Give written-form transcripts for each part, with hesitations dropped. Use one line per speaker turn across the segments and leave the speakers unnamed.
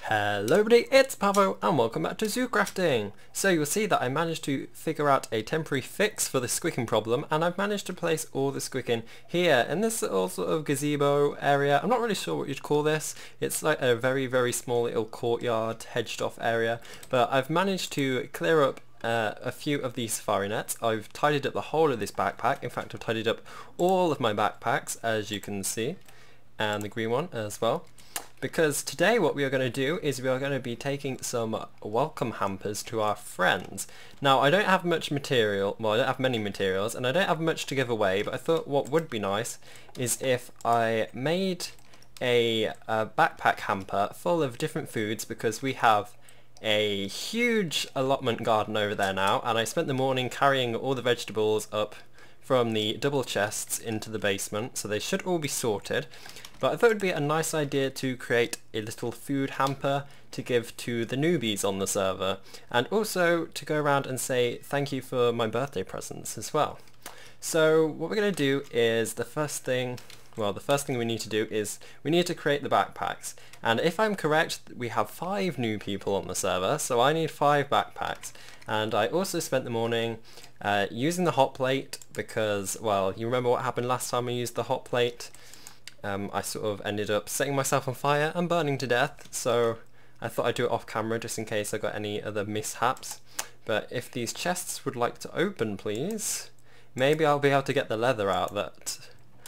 Hello everybody, it's Pavo and welcome back to Zoocrafting. So you'll see that I managed to figure out a temporary fix for the squicking problem, and I've managed to place all the squicking here in this little sort of gazebo area. I'm not really sure what you'd call this. It's like a very small little courtyard hedged off area, but I've managed to clear up a few of these safari nets. I've tidied up the whole of this backpack. In fact, I've tidied up all of my backpacks, as you can see, and the green one as well. Because today what we are going to do is we are going to be taking some welcome hampers to our friends. Now I don't have much material, well I don't have many materials and I don't have much to give away, but I thought what would be nice is if I made a backpack hamper full of different foods, because we have a huge allotment garden over there now, and I spent the morning carrying all the vegetables up from the double chests into the basement, so they should all be sorted. But I thought it would be a nice idea to create a little food hamper to give to the newbies on the server, and also to go around and say thank you for my birthday presents as well. So what we're going to do is the first thing we need to do is we need to create the backpacks. And if I'm correct, we have 5 new people on the server, so I need 5 backpacks. And I also spent the morning using the hot plate because, well, you remember what happened last time I used the hot plate? I sort of ended up setting myself on fire and burning to death, so I thought I'd do it off camera just in case I got any other mishaps. But if these chests would like to open, please, maybe I'll be able to get the leather out that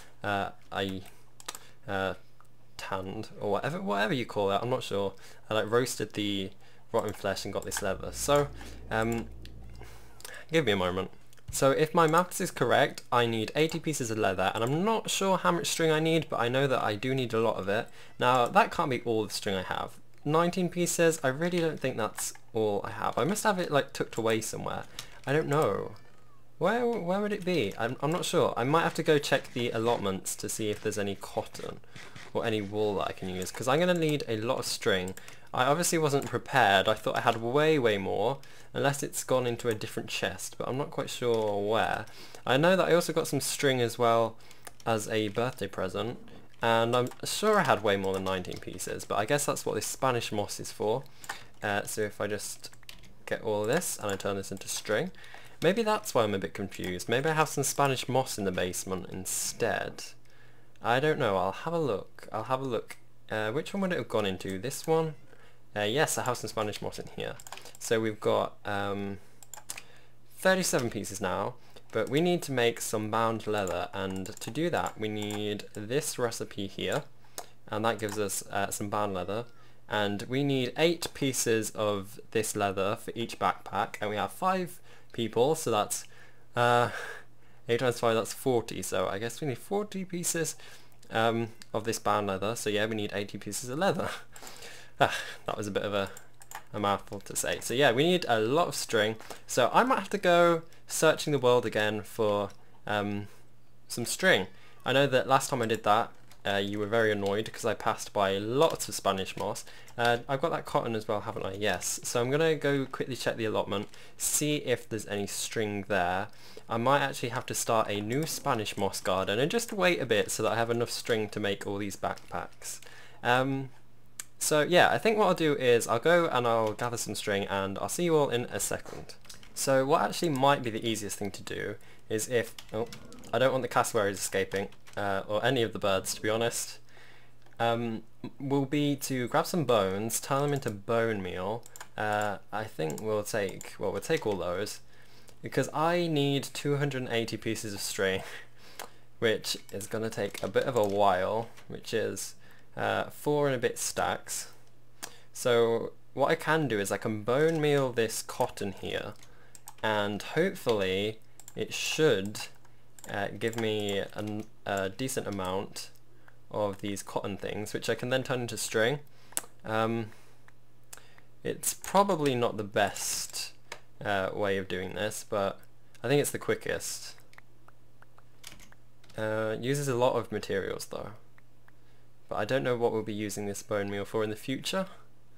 I tanned, or whatever you call it, I'm not sure. I like roasted the rotten flesh and got this leather. So give me a moment. So if my maths is correct, I need 80 pieces of leather, and I'm not sure how much string I need, but I know that I do need a lot of it. Now that can't be all the string I have. 19 pieces, I really don't think that's all I have. I must have it like tucked away somewhere. I don't know. Where would it be? I'm not sure. I might have to go check the allotments to see if there's any cotton or any wool that I can use, because I'm going to need a lot of string. I obviously wasn't prepared. I thought I had way more, unless it's gone into a different chest, but I'm not quite sure where. I know that I also got some string as well as a birthday present, and I'm sure I had way more than 19 pieces, but I guess that's what this Spanish moss is for. So if I just get all of this and I turn this into string, maybe that's why I'm a bit confused. Maybe I have some Spanish moss in the basement instead. I don't know. I'll have a look. Which one would it have gone into? This one? Yes, I have some Spanish moss in here. So we've got 37 pieces now, but we need to make some bound leather, and to do that we need this recipe here, and that gives us some bound leather, and we need 8 pieces of this leather for each backpack, and we have 5 people, so that's 8 times 5, that's 40, so I guess we need 40 pieces of this bound leather. So yeah, we need 80 pieces of leather. That was a bit of a mouthful to say. So yeah, we need a lot of string, so I might have to go searching the world again for some string. I know that last time I did that you were very annoyed because I passed by lots of Spanish moss. I've got that cotton as well, haven't I? Yes. So I'm gonna go quickly check the allotment, see if there's any string there. I might actually have to start a new Spanish moss garden and just wait a bit so that I have enough string to make all these backpacks. So yeah, I think what I'll do is I'll go and I'll gather some string, and I'll see you all in a second. So what actually might be the easiest thing to do is if... oh, I don't want the cassowaries escaping, or any of the birds to be honest, will be to grab some bones, turn them into bone meal. I think we'll take all those, because I need 280 pieces of string, which is going to take a bit of a while, which is 4 and a bit stacks. So what I can do is I can bone meal this cotton here, and hopefully it should give me a decent amount of these cotton things, which I can then turn into string. It's probably not the best way of doing this, but I think it's the quickest. Uses a lot of materials though. But I don't know what we'll be using this bone meal for in the future.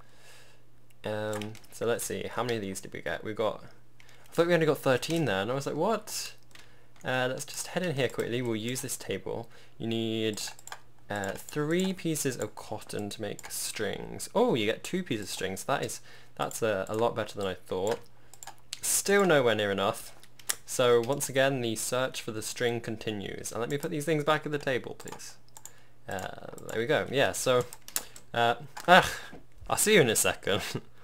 So let's see, how many of these did we get? I thought we only got 13 there, and I was like, what? Let's just head in here quickly. We'll use this table. You need 3 pieces of cotton to make strings. Oh, you get 2 pieces of strings. That's a lot better than I thought. Still nowhere near enough. So once again, the search for the string continues. And let me put these things back at the table, please. There we go. Yeah, so I'll see you in a second.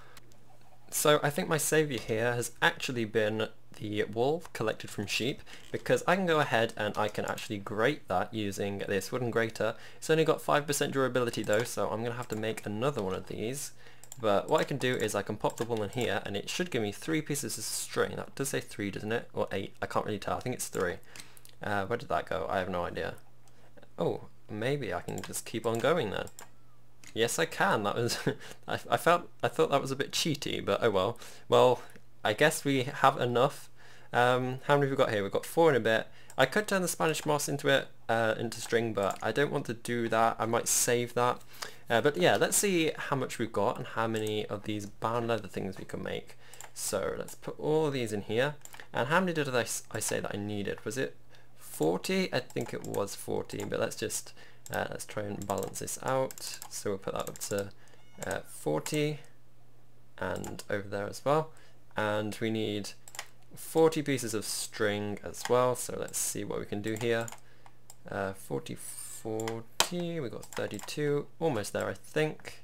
So I think my saviour here has actually been the wool collected from sheep, because I can go ahead and I can actually grate that using this wooden grater. It's only got 5% durability though, so I'm going to have to make another one of these. But what I can do is I can pop the wool in here and it should give me 3 pieces of string. That does say 3, doesn't it? Or 8, I can't really tell. I think it's 3. Where did that go? I have no idea. Oh, maybe I can just keep on going then. Yes, I can. That was I thought that was a bit cheaty, but oh well. Well, I guess we have enough. How many have we got here? We've got 4 and a bit. I could turn the Spanish moss into string, but I don't want to do that. I might save that. But yeah, let's see how much we've got and how many of these bound leather things we can make. So let's put all these in here. And how many did I say that I needed? Was it 40? I think it was 40, but let's just let's try and balance this out. So we'll put that up to 40 and over there as well. And we need 40 pieces of string as well, so let's see what we can do here. 40, we got 32, almost there I think.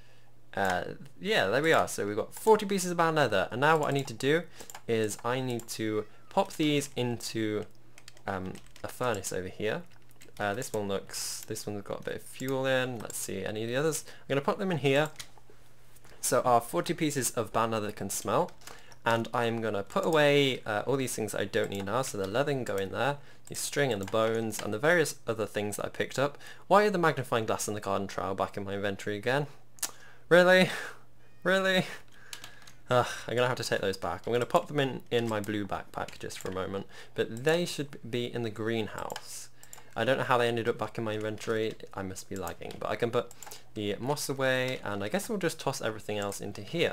Yeah, there we are. So we've got 40 pieces of bound leather, and now what I need to do is I need to pop these into a furnace over here. This one's got a bit of fuel in. Let's see any of the others. I'm going to pop them in here so our 40 pieces of bound leather can smelt. And I'm going to put away all these things that I don't need now, so the leather can go in there, the string and the bones, and the various other things that I picked up. Why are the magnifying glass and the garden trowel back in my inventory again? Really? Really? I'm going to have to take those back. I'm going to pop them in my blue backpack just for a moment, but they should be in the greenhouse. I don't know how they ended up back in my inventory. I must be lagging, but I can put the moss away, and I guess we'll just toss everything else into here.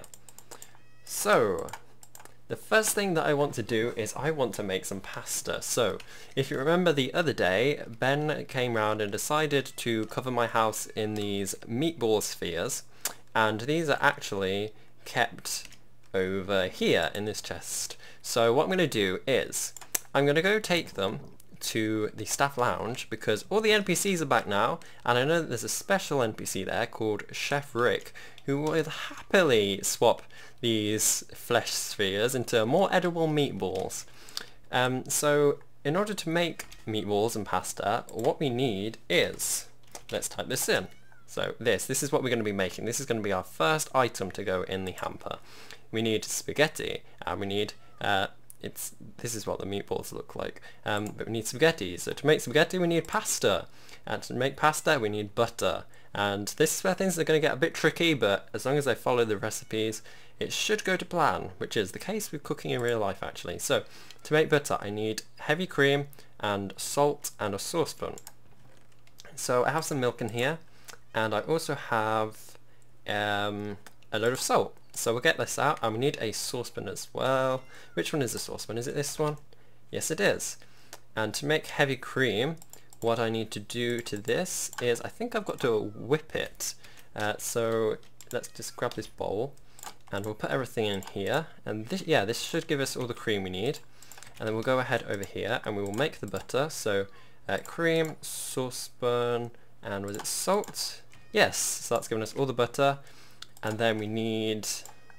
So the first thing that I want to do is I want to make some pasta. So if you remember the other day, Ben came round and decided to cover my house in these meatball spheres, and these are actually kept over here in this chest. So what I'm going to do is I'm going to go take them to the staff lounge, because all the NPCs are back now, and I know that there's a special NPC there called Chef Rick who would happily swap these flesh spheres into more edible meatballs. So in order to make meatballs and pasta, what we need is, let's type this in. So this is what we're going to be making. This is going to be our first item to go in the hamper. We need spaghetti, and we need this is what the meatballs look like, but we need spaghetti. So to make spaghetti we need pasta, and to make pasta we need butter, and this is where things are going to get a bit tricky, but as long as I follow the recipes it should go to plan, which is the case with cooking in real life actually. So to make butter I need heavy cream and salt and a saucepan. So I have some milk in here, and I also have a load of salt. So we'll get this out, and we need a saucepan as well. Which one is the saucepan? Is it this one? Yes it is. And to make heavy cream, what I need to do to this is I think I've got to whip it. So let's just grab this bowl and we'll put everything in here, and this should give us all the cream we need. And then we'll go ahead over here and we will make the butter. So cream, saucepan, and was it salt? Yes, so that's giving us all the butter. And then we need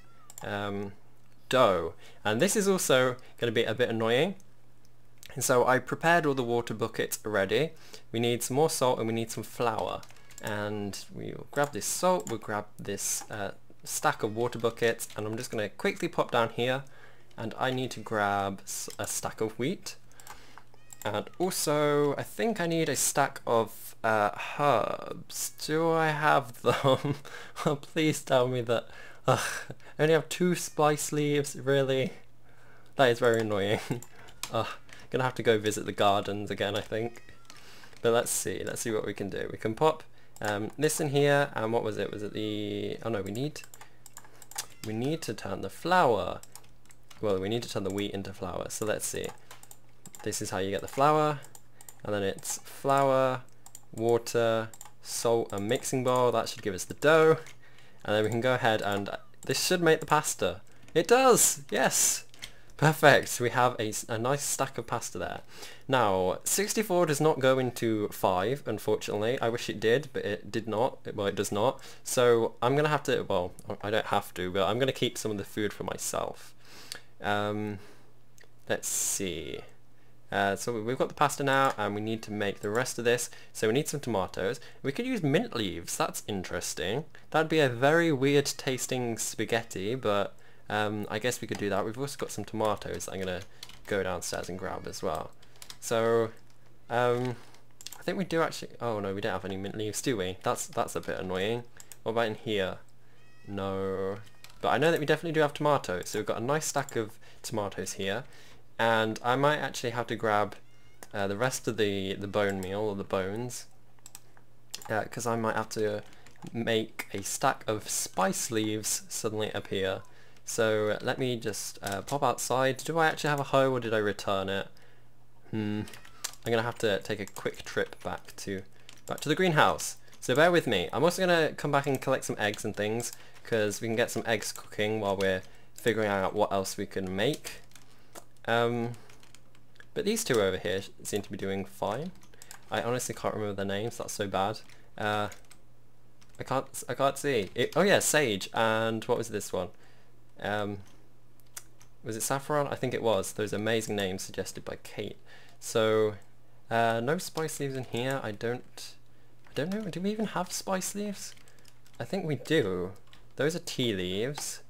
dough, and this is also going to be a bit annoying. And so I prepared all the water buckets already. We need some more salt and we need some flour, and we'll grab this salt, we'll grab this stack of water buckets, and I'm just going to quickly pop down here, and I need to grab a stack of wheat, and also I think I need a stack of herbs. Do I have them? Oh, please tell me that. I only have 2 spice leaves, really? That is very annoying. Gonna have to go visit the gardens again I think. But let's see what we can do. We can pop this in here, and what was it? Was it the, oh no, we need to turn the flour. Well, we need to turn the wheat into flour, so let's see. This is how you get the flour, and then it's flour, water, salt and mixing bowl. That should give us the dough. And then we can go ahead and this should make the pasta. It does! Yes! Perfect! We have a nice stack of pasta there. Now, 64 does not go into 5, unfortunately. I wish it did, but it did not. Well, it does not. So I'm going to have to, well, I don't have to, but I'm going to keep some of the food for myself. Let's see. So we've got the pasta now, and we need to make the rest of this. So we need some tomatoes. We could use mint leaves. That's interesting. That'd be a very weird tasting spaghetti, but I guess we could do that. We've also got some tomatoes that I'm going to go downstairs and grab as well. So I think we do actually... Oh no, we don't have any mint leaves, do we? That's a bit annoying. What about in here? No. But I know that we definitely do have tomatoes. So we've got a nice stack of tomatoes here. And I might actually have to grab the rest of the bone meal, or the bones, because I might have to make a stack of spice leaves suddenly appear. So let me just pop outside. Do I actually have a hoe, or did I return it? I'm gonna have to take a quick trip back to the greenhouse. So bear with me. I'm also gonna come back and collect some eggs and things, because we can get some eggs cooking while we're figuring out what else we can make. But these two over here seem to be doing fine. I honestly can't remember their names. That's so bad. I can't see. Oh yeah, Sage, and what was this one? Was it Saffron? I think it was. Those amazing names suggested by Kate. So no spice leaves in here. I don't know. Do we even have spice leaves? I think we do. Those are tea leaves.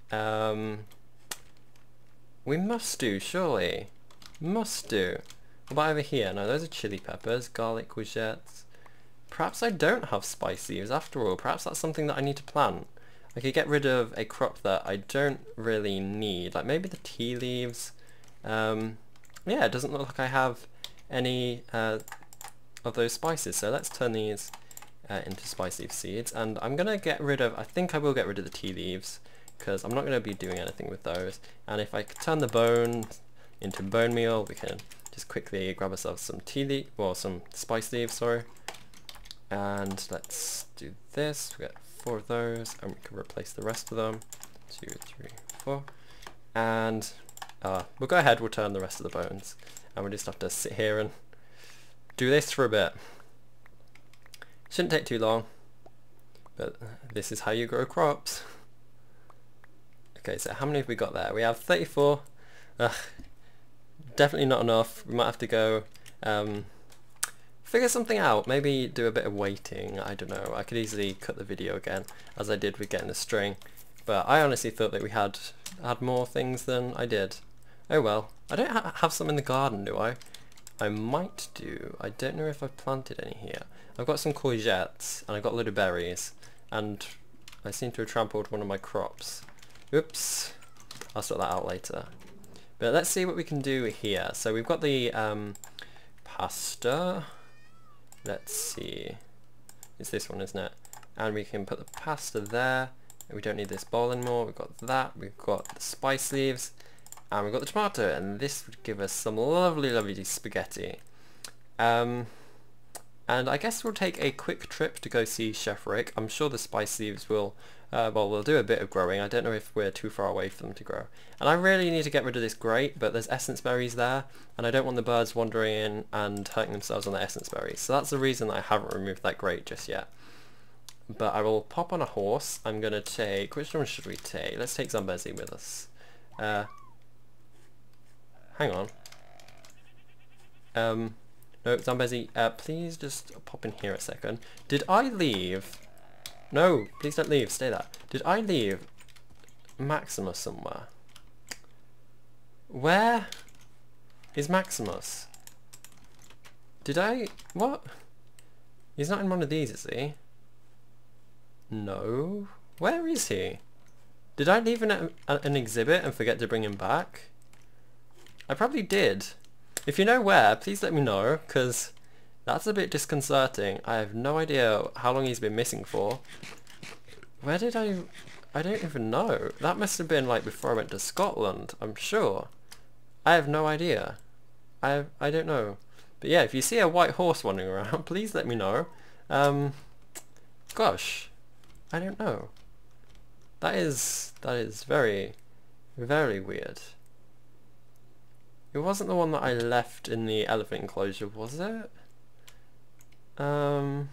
We must do, surely. Must do. What about over here? No, those are chili peppers, garlic, courgettes. Perhaps I don't have spice leaves after all. Perhaps that's something that I need to plant. I could get rid of a crop that I don't really need. Like maybe the tea leaves. Yeah, it doesn't look like I have any of those spices. So let's turn these into spice leaf seeds. And I'm going to get rid of, I think I will get rid of the tea leaves, because I'm not going to be doing anything with those. And if I could turn the bone into bone meal, we can just quickly grab ourselves some tea leaf, well, some spice leaves, sorry. And let's do this. We got 4 of those, and we can replace the rest of them. 2, 3, 4. And we'll go ahead, we'll turn the rest of the bones. And we'll just have to sit here and do this for a bit. Shouldn't take too long, but this is how you grow crops. Okay, so how many have we got there? We have 34. Definitely not enough. We might have to go figure something out. Maybe do a bit of waiting. I don't know. I could easily cut the video again, as I did with getting the string. But I honestly thought that we had more things than I did. Oh well. I don't have some in the garden, do I? I might do. I don't know if I've planted any here. I've got some courgettes, and I've got a load of berries, and I seem to have trampled one of my crops. Oops, I'll sort that out later. But let's see what we can do here. So we've got the pasta. Let's see. It's this one, isn't it? And we can put the pasta there. We don't need this bowl anymore. We've got that. We've got the spice leaves. And we've got the tomato. And this would give us some lovely, lovely spaghetti. And I guess we'll take a quick trip to go see Chef Rick. I'm sure the spice leaves will, well, we'll do a bit of growing. I don't know if we're too far away for them to grow. And I really need to get rid of this grate, but there's essence berries there, and I don't want the birds wandering in and hurting themselves on the essence berries. So that's the reason that I haven't removed that grate just yet. But I will pop on a horse. I'm going to take, which one should we take? Let's take Zambezi with us. Hang on. No, Zambezi, please just pop in here a second. Did I leave? No, please don't leave, stay there. Did I leave Maximus somewhere? Where is Maximus? Did I, what? He's not in one of these, is he? No. Where is he? Did I leave an exhibit and forget to bring him back? I probably did. If you know where, please let me know, because that's a bit disconcerting. I have no idea how long he's been missing for. Where did I don't even know. That must have been like before I went to Scotland, I'm sure. I have no idea. I don't know. But yeah, if you see a white horse wandering around, please let me know. Gosh, I don't know. That is very, very weird. It wasn't the one that I left in the elephant enclosure, was it? I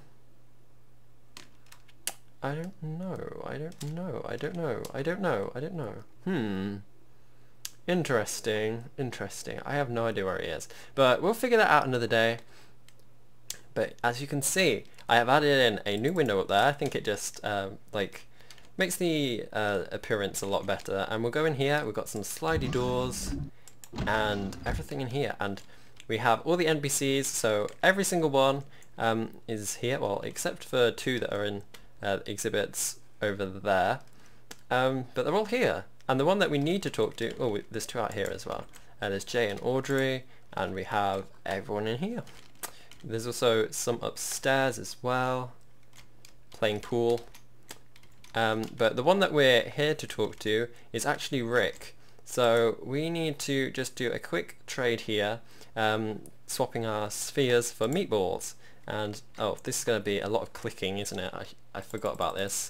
don't know. I don't know. Interesting. I have no idea where he is. But we'll figure that out another day. But as you can see, I have added in a new window up there. I think it just like makes the appearance a lot better. And we'll go in here. We've got some slidey doors and everything in here. And we have all the NPCs. So every single one is here. Well, except for 2 that are in exhibits over there. But they're all here. And the one that we need to talk to, oh, there's 2 out here as well. There's Jay and Audrey, and we have everyone in here. There's also some upstairs as well, playing pool. But the one that we're here to talk to is actually Rick. So we need to just do a quick trade here, swapping our spheres for meatballs. And, oh, this is going to be a lot of clicking, isn't it? I forgot about this.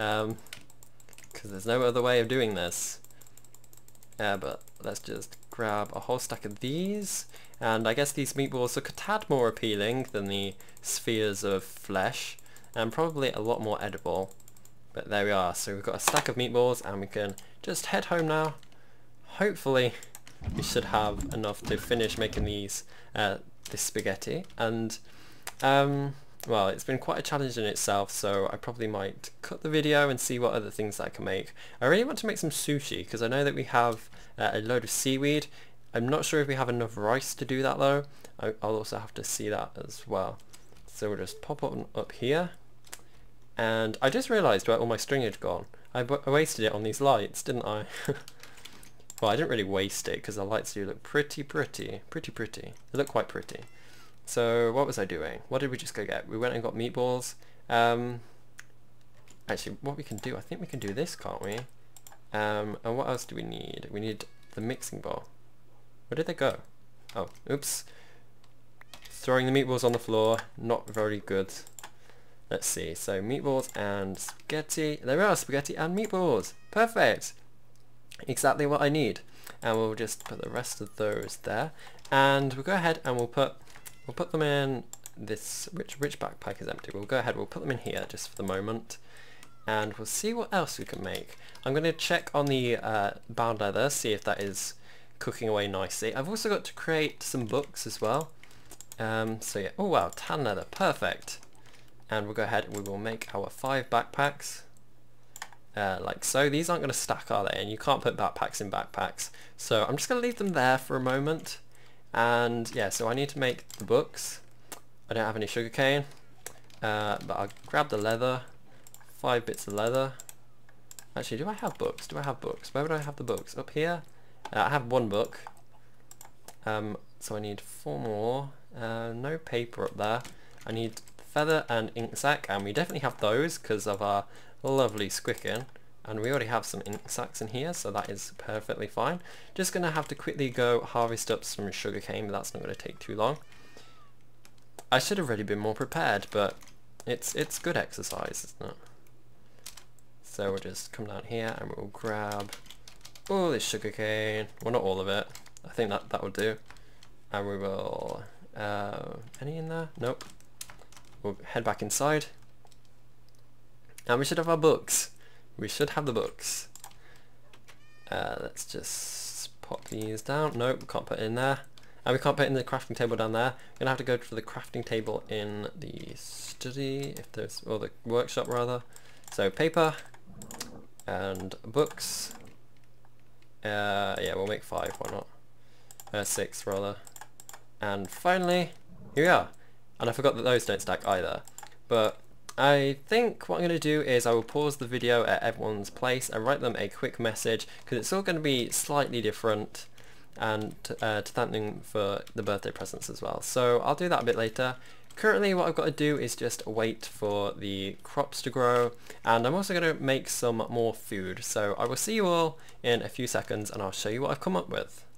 Because there's no other way of doing this. But let's just grab a whole stack of these, and I guess these meatballs look a tad more appealing than the spheres of flesh, and probably a lot more edible. But there we are, so we've got a stack of meatballs and we can just head home now. Hopefully we should have enough to finish making these this spaghetti, and well, it's been quite a challenge in itself, so I probably might cut the video and see what other things I can make. I really want to make some sushi, because I know that we have a load of seaweed. I'm not sure if we have enough rice to do that though. I'll also have to see that as well. So we'll just pop up here. And I just realised where all my string had gone. I wasted it on these lights, didn't I? Well, I didn't really waste it, because the lights do look pretty. They look quite pretty. So what was I doing? What did we just go get? We went and got meatballs. Actually, what we can do, I think we can do this, can't we? And what else do we need? We need the mixing bowl. Where did they go? Oh, oops. Throwing the meatballs on the floor, not very good. Let's see, so meatballs and spaghetti. There we are, spaghetti and meatballs. Perfect. Exactly what I need. And we'll just put the rest of those there. And we'll go ahead and we'll put them in this, which backpack is empty. We'll go ahead, we'll put them in here just for the moment. And we'll see what else we can make. I'm going to check on the bound leather, see if that is cooking away nicely. I've also got to create some books as well. So yeah, oh wow, tan leather, perfect. And we'll go ahead and we will make our 5 backpacks. Like so. These aren't going to stack, are they? And you can't put backpacks in backpacks. So I'm just going to leave them there for a moment. And yeah, so I need to make the books. I don't have any sugarcane, but I'll grab the leather. 5 bits of leather. Actually, do I have books? Where would I have the books? Up here? I have 1 book. So I need 4 more. No paper up there. I need feather and ink sac, and we definitely have those because of our lovely squicking. And we already have some ink sacs in here, so that is perfectly fine. Just going to have to quickly go harvest up some sugarcane, but that's not going to take too long. I should have really been more prepared, but it's good exercise, isn't it? So we'll just come down here and we'll grab all this sugarcane. Well, not all of it. I think that will do. And we will... any in there? Nope. We'll head back inside. And we should have our books. We should have the books. Let's just pop these down. Nope, we can't put it in there. And we can't put it in the crafting table down there. We're going to have to go for the crafting table in the study, if there's, or the workshop rather. So paper and books. Yeah, we'll make 5, why not? 6 rather. And finally, here we are. And I forgot that those don't stack either. But I think what I'm going to do is I will pause the video at everyone's place and write them a quick message, because it's all going to be slightly different, and to thank them for the birthday presents as well. So I'll do that a bit later. Currently what I've got to do is just wait for the crops to grow, and I'm also going to make some more food. So I will see you all in a few seconds and I'll show you what I've come up with.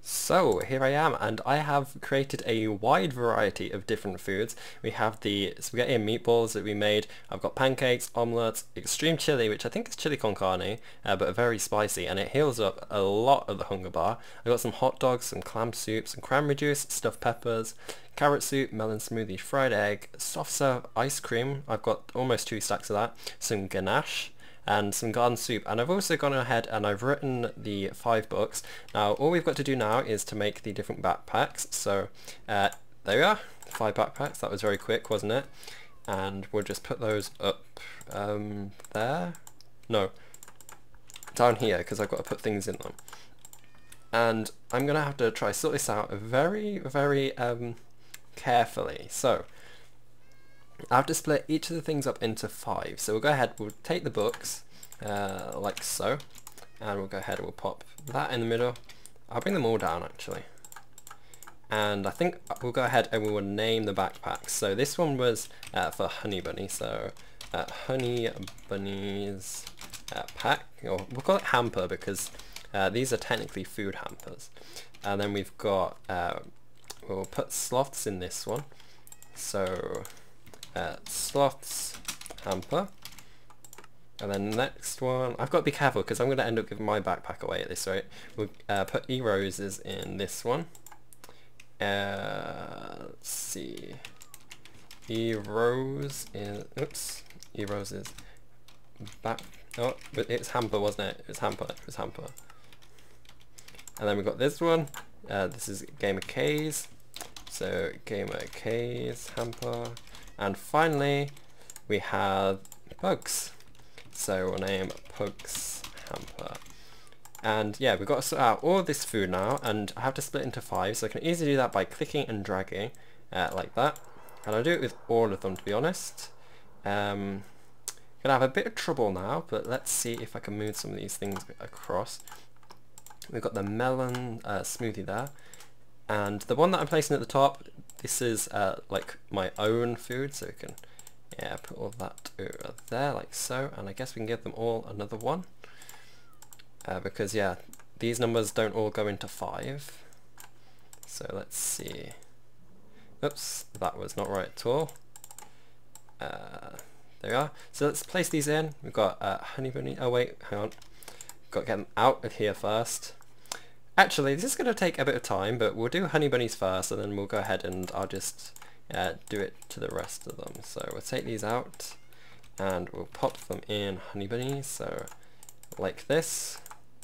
So here I am, and I have created a wide variety of different foods. We have the spaghetti and meatballs that we made. I've got pancakes, omelets, extreme chili, which I think is chili con carne, but very spicy, and it heals up a lot of the hunger bar. I've got some hot dogs, some clam soup, some cranberry juice, stuffed peppers, carrot soup, melon smoothie, fried egg, soft serve ice cream. I've got almost 2 stacks of that, some ganache, and some garden soup. And I've also gone ahead and I've written the 5 books. Now all we've got to do now is to make the different backpacks. So there we are, 5 backpacks. That was very quick, wasn't it? And we'll just put those up there. No, down here, because I've got to put things in them. And I'm gonna have to try sort this out very, very carefully. So I have to split each of the things up into 5. So we'll go ahead, we'll take the books, like so, and we'll go ahead and we'll pop that in the middle. I'll bring them all down actually. And I think we'll go ahead and we will name the backpacks. So this one was for Honey Bunny, so Honey Bunny's pack, or we'll call it hamper because these are technically food hampers. And then we've got, we'll put sloths in this one. So sloths hamper, and then the next one, I've got to be careful because I'm going to end up giving my backpack away at this rate. We'll put E-roses in this one. Let's see, E-rose in, oops, E-roses back, oh, but it's hamper, wasn't it? It was hamper, it was hamper. And then we've got this one, this is Gamer K's, so Gamer K's hamper. And finally, we have Pugs. So we'll name Pugs hamper. And yeah, we've got to sort out all this food now, and I have to split into 5, so I can easily do that by clicking and dragging, like that. And I'll do it with all of them, to be honest. Gonna have a bit of trouble now, but let's see if I can move some of these things across. We've got the melon smoothie there, and the one that I'm placing at the top, this is like my own food, so we can put all that over there like so, and I guess we can give them all another one because yeah, these numbers don't all go into 5. So let's see, oops, that was not right at all. There we are. So let's place these in. We've got Honey Bunny, oh wait, hang on, got to get them out of here first. Actually, this is going to take a bit of time, but we'll do Honey Bunnies first, and then we'll go ahead and I'll just do it to the rest of them. So we'll take these out, and we'll pop them in Honey Bunnies, so like this.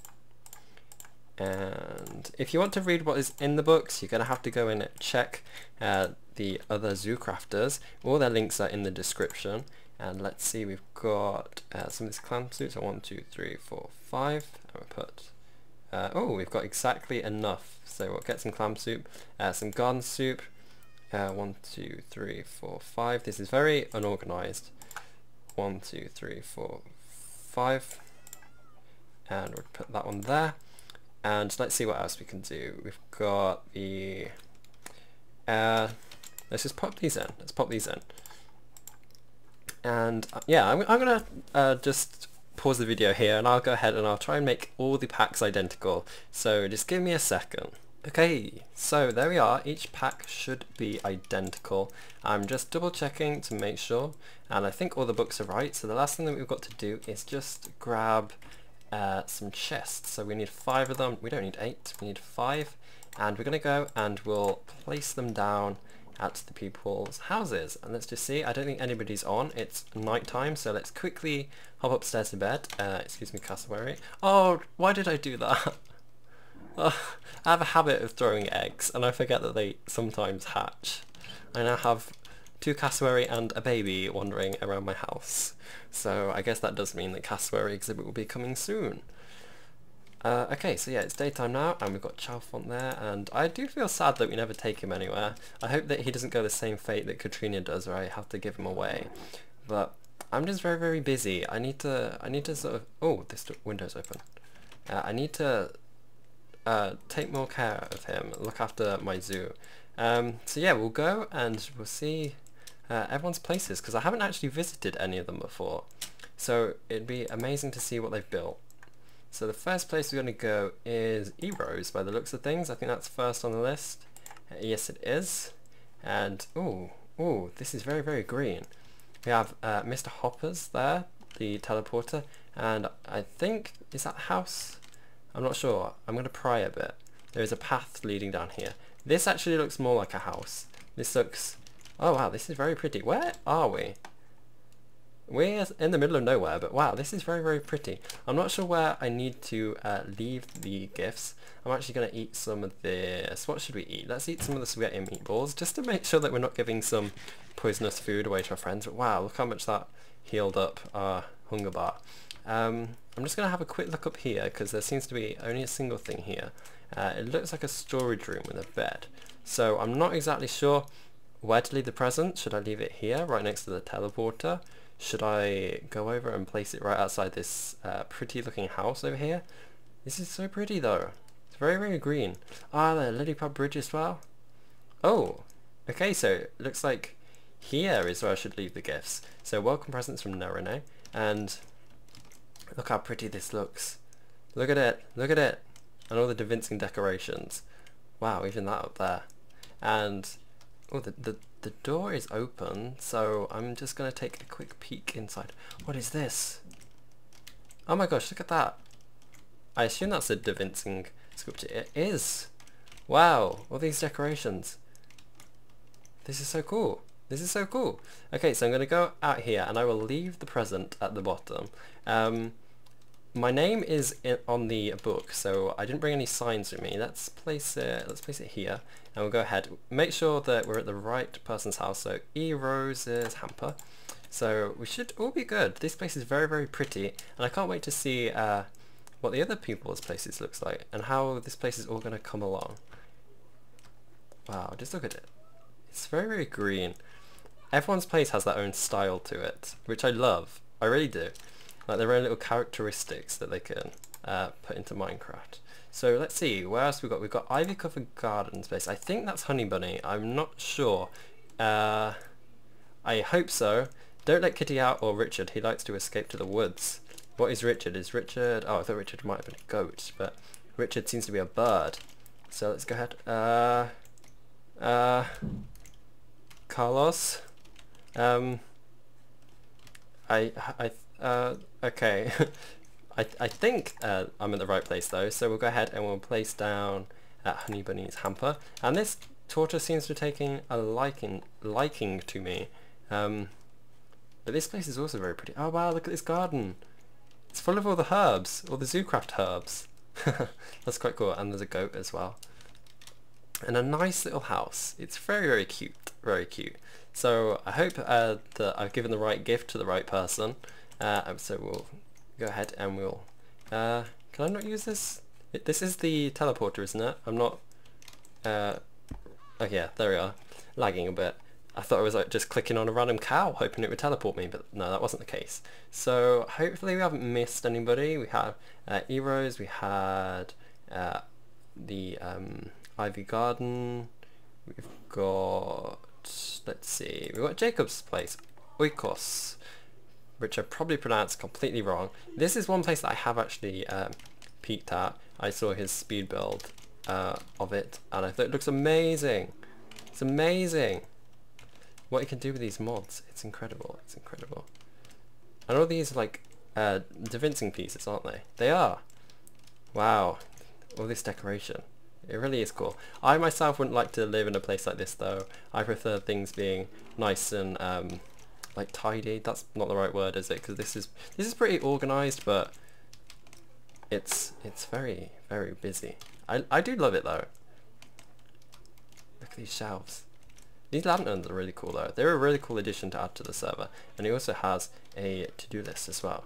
And if you want to read what is in the books, you're going to have to go in and check the other Zoocrafters. All their links are in the description. And let's see, we've got some of these clam soups, so 1, 2, 3, 4, 5, and we'll put oh, we've got exactly enough. So we'll get some clam soup, some garden soup, 1, 2, 3, 4, 5. This is very unorganized. 1, 2, 3, 4, 5. And we'll put that one there. And let's see what else we can do. We've got the, let's just pop these in. Let's pop these in. And yeah, I'm going to just pause the video here, and I'll go ahead and I'll try and make all the packs identical, so just give me a second. Okay, so there we are, each pack should be identical. I'm just double checking to make sure, and I think all the books are right, so the last thing that we've got to do is just grab some chests. So we need 5 of them, we don't need 8, we need 5, and we're going to go and we'll place them down at the people's houses. And let's just see, I don't think anybody's on, it's night time, so let's quickly hop upstairs to bed. Excuse me, cassowary. Oh, why did I do that? I have a habit of throwing eggs, and I forget that they sometimes hatch. I now have 2 cassowary and a baby wandering around my house, so I guess that does mean the cassowary exhibit will be coming soon. Okay, so yeah, it's daytime now, and we've got Chalfont there, and I do feel sad that we never take him anywhere. I hope that he doesn't go the same fate that Katrina does, where I have to give him away. But I'm just very, very busy. I need to sort of, oh, this window's open. I need to take more care of him, look after my zoo. So yeah, we'll go and we'll see everyone's places, because I haven't actually visited any of them before. So it'd be amazing to see what they've built. So the first place we're going to go is E-Rose by the looks of things. I think that's first on the list. Yes, it is. And, ooh, this is very, very green. We have Mr. Hoppers there, the teleporter, and I think, is that a house? I'm not sure. I'm going to pry a bit. There is a path leading down here. This actually looks more like a house. This looks... Oh wow, this is very pretty. Where are we? We're in the middle of nowhere, but wow, this is very, very pretty. I'm not sure where I need to leave the gifts. I'm actually going to eat some of this. What should we eat? Let's eat some of the spaghetti and meatballs, just to make sure that we're not giving some poisonous food away to our friends. But wow, look how much that healed up our hunger bar. I'm just going to have a quick look up here, because there seems to be only a single thing here. It looks like a storage room with a bed. So I'm not exactly sure where to leave the present. Should I leave it here, right next to the teleporter? Should I go over and place it right outside this pretty looking house over here? This is so pretty though. It's very, very green. Ah, the lily pad bridge as well. Oh, okay, so it looks like here is where I should leave the gifts. So welcome presents from Nerone, and look how pretty this looks. Look at it, look at it. And all the Da Vinci decorations. Wow, even that up there. And oh, the door is open, so I'm just going to take a quick peek inside. What is this? Oh my gosh, look at that. I assume that's a Da Vinci sculpture. It is. Wow, all these decorations. This is so cool. This is so cool. Okay, so I'm going to go out here and I will leave the present at the bottom. My name is on the book, so I didn't bring any signs with me. Let's place it here, and we'll go ahead. Make sure that we're at the right person's house. So E-Rose's hamper. So we should all be good. This place is very, very pretty, and I can't wait to see what the other people's places looks like and how this place is all going to come along. Wow, just look at it. It's very, very green. Everyone's place has their own style to it, which I love. I really do. Like their own little characteristics that they can put into Minecraft. So let's see, where else we got? We've got ivy covered garden space. I think that's Honey Bunny. I'm not sure. I hope so. Don't let Kitty out or Richard. He likes to escape to the woods. What is Richard? Is Richard... Oh, I thought Richard might have been a goat, but Richard seems to be a bird. So let's go ahead. Carlos? Okay. I think I'm in the right place though, so we'll go ahead and we'll place down Honey Bunny's hamper. And this tortoise seems to be taking a liking to me. But this place is also very pretty. Oh wow, look at this garden. It's full of all the herbs, all the Zoocraft herbs. That's quite cool, and there's a goat as well. And a nice little house. It's very, very cute, very cute. So I hope that I've given the right gift to the right person. So we'll go ahead and we'll... can I not use this? This is the teleporter, isn't it? I'm not... oh yeah, there we are. Lagging a bit. I thought I was like just clicking on a random cow, hoping it would teleport me, but no, that wasn't the case. So hopefully we haven't missed anybody. We have E-Rose, we had the Ivy Garden, we've got... Let's see, we've got Jacob's place, Oikos, which I probably pronounced completely wrong. This is one place that I have actually peeked at. I saw his speed build of it, and I thought it looks amazing. It's amazing what you can do with these mods. It's incredible. It's incredible. And all these like Da Vinci pieces, aren't they? They are. Wow, all this decoration. It really is cool. I myself wouldn't like to live in a place like this though. I prefer things being nice and like tidy. That's not the right word, is it? Because this is pretty organized, but it's very, very busy. I do love it though. Look at these shelves. These lanterns are really cool though. They're a really cool addition to add to the server. And it also has a to-do list as well.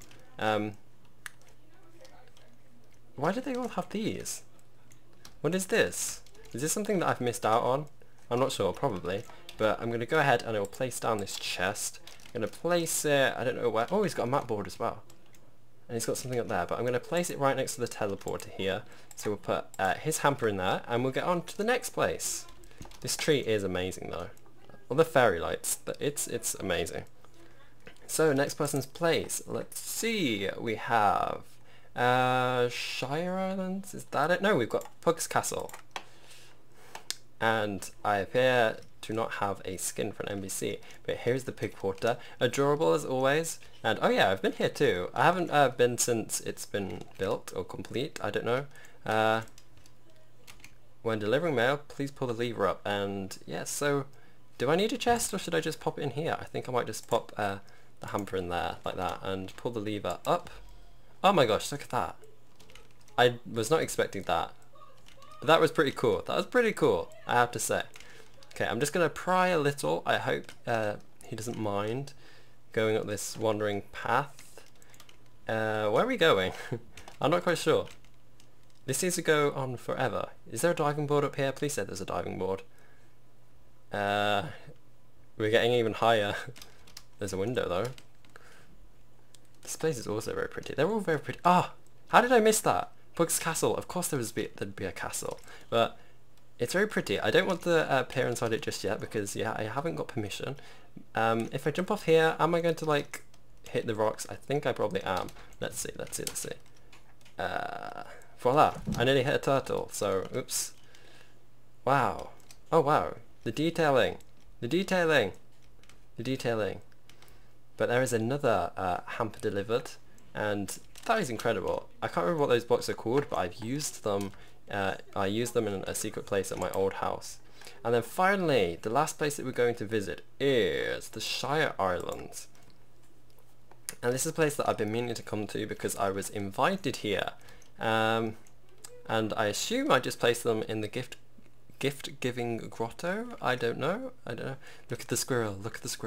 Why do they all have these? What is this? Is this something that I've missed out on? I'm not sure, probably. But I'm going to go ahead and I will place down this chest. I'm going to place it, I don't know where. Oh, he's got a map board as well. And he's got something up there. But I'm going to place it right next to the teleporter here. So we'll put his hamper in there and we'll get on to the next place. This tree is amazing though. All the fairy lights, it's amazing. So next person's place. Let's see. We have Shire Islands, is that it? No, we've got Pug's Castle. And I appear to not have a skin for an NPC, but here's the pig quarter, adorable as always. And oh yeah, I've been here too. I haven't been since it's been built or complete, I don't know. When delivering mail, please pull the lever up. And yeah, so do I need a chest or should I just pop it in here? I think I might just pop the hamper in there like that and pull the lever up. Oh my gosh, look at that. I was not expecting that. But that was pretty cool. That was pretty cool, I have to say. Okay, I'm just going to pry a little. I hope he doesn't mind going up this wandering path. Where are we going? I'm not quite sure. This seems to go on forever. Is there a diving board up here? Please say there's a diving board. We're getting even higher. There's a window though. This place is also very pretty. They're all very pretty. Ah! How did I miss that? Pug's Castle. Of course there'd be a castle. But it's very pretty. I don't want to peer inside it just yet because yeah, I haven't got permission. If I jump off here, am I going to like hit the rocks? I think I probably am. Let's see. Voila! I nearly hit a turtle. So oops. Wow. Oh wow. The detailing. But there is another hamper delivered, and that is incredible. I can't remember what those blocks are called, but I've used them. I used them in a secret place at my old house. And then finally, the last place that we're going to visit is the Shire Islands. And this is a place that I've been meaning to come to because I was invited here. And I assume I just placed them in the gift-giving grotto? I don't know. Look at the squirrel.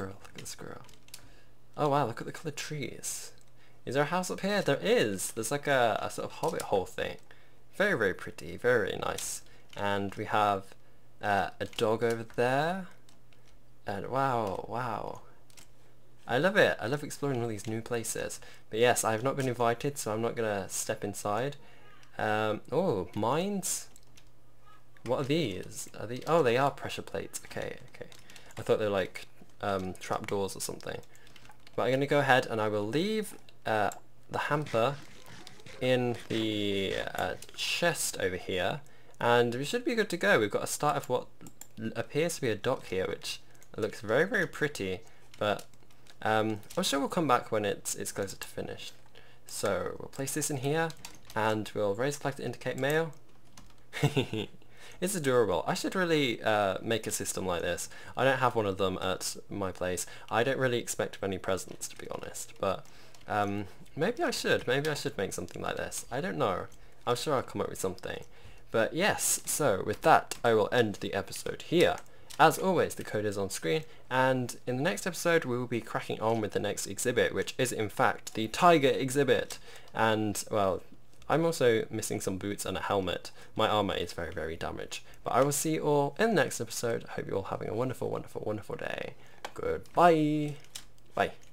Oh wow, look at the coloured trees. Is there a house up here? There is! There's like a sort of hobbit hole thing. Very, very pretty. Very, very nice. And we have a dog over there. And wow. I love it. I love exploring all these new places. But yes, I have not been invited, so I'm not going to step inside. Oh, mines? What are these? Oh, they are pressure plates. Okay. I thought they were like trapdoors or something. But I'm going to go ahead and I will leave the hamper in the chest over here, and we should be good to go. We've got a start of what appears to be a dock here, which looks very, very pretty, but I'm sure we'll come back when it's closer to finished. So we'll place this in here and we'll raise the flag to indicate mail. It's adorable. I should really make a system like this. I don't have one of them at my place. I don't really expect many presents, to be honest, but maybe I should. Maybe I should make something like this. I don't know. I'm sure I'll come up with something. But yes, so with that, I will end the episode here. As always, the code is on screen, and in the next episode we will be cracking on with the next exhibit, which is in fact the tiger exhibit. And, well, I'm also missing some boots and a helmet. My armor is very, very damaged. But I will see you all in the next episode. I hope you're all having a wonderful, wonderful, wonderful day. Goodbye. Bye.